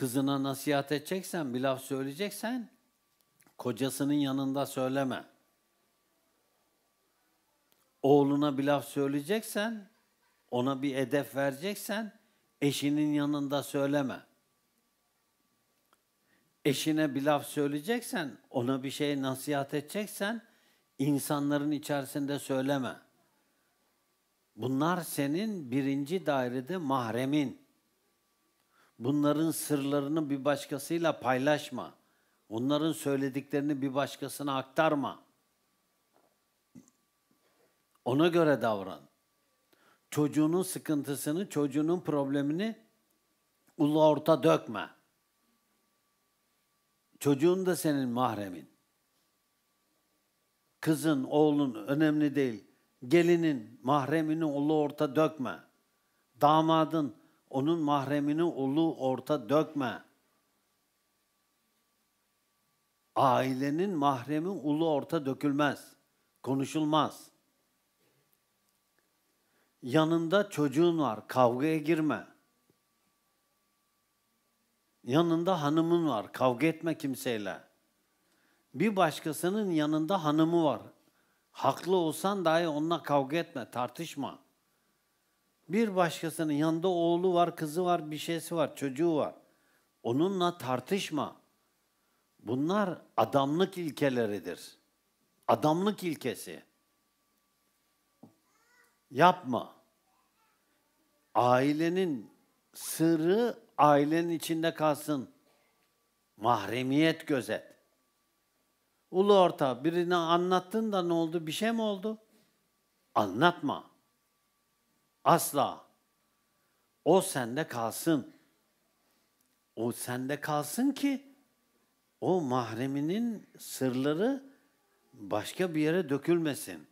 Kızına nasihat edeceksen, bir laf söyleyeceksen, kocasının yanında söyleme. Oğluna bir laf söyleyeceksen, ona bir edep vereceksen, eşinin yanında söyleme. Eşine bir laf söyleyeceksen, ona bir şey nasihat edeceksen, insanların içerisinde söyleme. Bunlar senin birinci dairede mahremin. Bunların sırlarını bir başkasıyla paylaşma. Onların söylediklerini bir başkasına aktarma. Ona göre davran. Çocuğunun sıkıntısını, çocuğunun problemini ulu orta dökme. Çocuğun da senin mahremin. Kızın, oğlun önemli değil. Gelinin mahremini ulu orta dökme. Damadın, onun mahremini ulu orta dökme. Ailenin mahremi ulu orta dökülmez. Konuşulmaz. Yanında çocuğun var, kavgaya girme. Yanında hanımın var, kavga etme kimseyle. Bir başkasının yanında hanımı var. Haklı olsan dahi onunla kavga etme, tartışma. Bir başkasının yanında oğlu var, kızı var, bir şeysi var, çocuğu var. Onunla tartışma. Bunlar adamlık ilkeleridir. Adamlık ilkesi. Yapma. Ailenin sırrı ailenin içinde kalsın. Mahremiyet gözet. Ulu orta birine anlattın da ne oldu? Bir şey mi oldu? Anlatma. Asla. O sende kalsın. O sende kalsın ki o mahreminin sırları başka bir yere dökülmesin.